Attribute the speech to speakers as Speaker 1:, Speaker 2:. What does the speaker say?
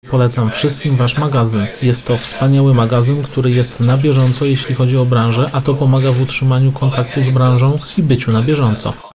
Speaker 1: Polecam wszystkim Wasz magazyn. Jest to wspaniały magazyn, który jest na bieżąco, jeśli chodzi o branżę, a to pomaga w utrzymaniu kontaktu z branżą i byciu na bieżąco.